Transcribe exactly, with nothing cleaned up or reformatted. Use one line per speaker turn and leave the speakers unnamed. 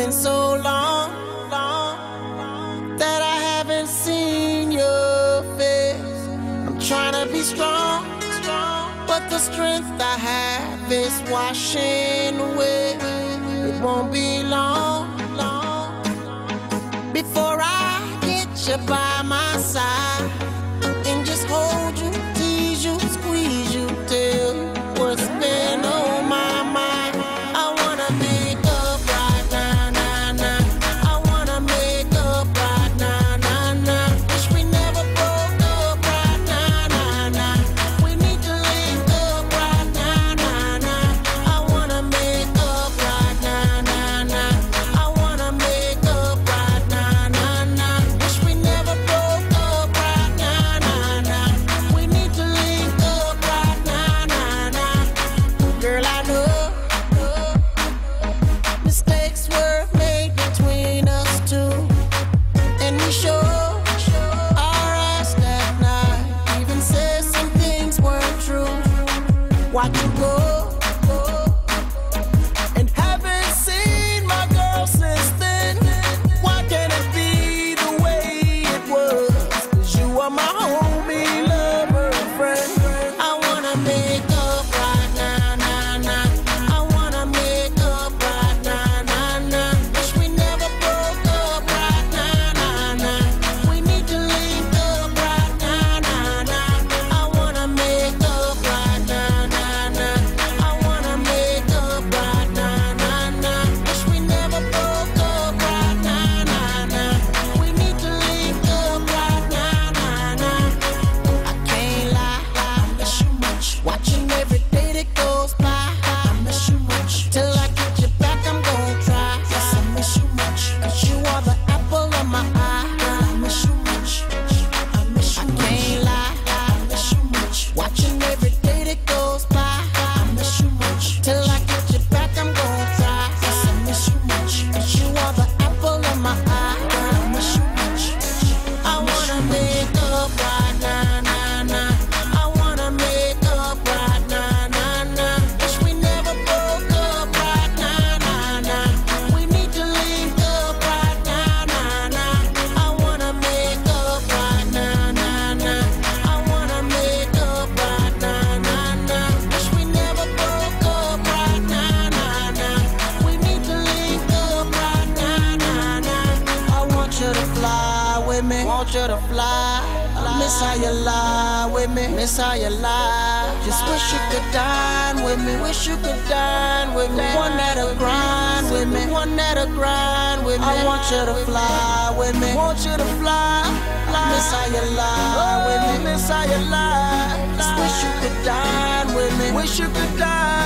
been so long, long that I haven't seen your face. I'm trying to be strong, strong, but the strength I have is washing away. It won't be long, long before I get you by my side and just hold you, tease you, squeeze you, tell you what's been on my mind. I wanna make up right now, nah, nah. I wanna make up right now, nah, nah. Wish we never broke up right now, nah, nah. We need to link up right now, nah, nah. I wanna make up right now, nah, nah. I wanna make up right now, nah, nah. Wish we never broke up right now, nah, nah. We need to link up right now, nah, nah. Girl, I know mistakes were made between us two, and we sure our ass that night even said some things weren't true. Watch you go, and haven't seen my girl since then. Why can't it be the way it was? 'Cause you are my homie, lover, and friend. I wanna make up right now, nah, nah. I wanna make up right now, nah, nah. Wish we never broke up right now, nah, nah. We need to link up right now, nah, nah. I wanna make up right now, nah, nah. I wanna make up right now, nah, nah. Wish we never broke up right now, nah, nah. We need to link up right now, nah, nah. I can't lie, I miss you much. Watching every day that goes by, I miss you much. Till I get you back, I'm gon' try. Yes, I miss you much. 'Cause you are the apple of my eye. Girl, I miss you much. I miss you much. I can't lie, I miss you much. Watching every day that goes by, I miss you much. Till I get you back, I'm gon' try. Yes, I miss you much. 'Cause you are the apple of my eye. Girl, I miss you much. I wanna make up right now, nah, nah. I wanna make up right now, nah, nah. Wish we never broke up right now, nah, nah. We need to link up right now, nah, nah. I wanna make up right now, nah, nah. I wanna make up right now, nah, nah. Wish we never broke up right now, nah, nah. We need to link up right now, nah, nah. I want you to fly with me, want you to fly. I miss how you lie with me, miss how you lie. Just wish you could dine with me, wish you could dine with me. One that'll grind with me, one that'll grind with me. I want you to fly with me, want you to fly. Miss how you lie with me, miss how you lie. Just wish you could dine with me, wish you could dine.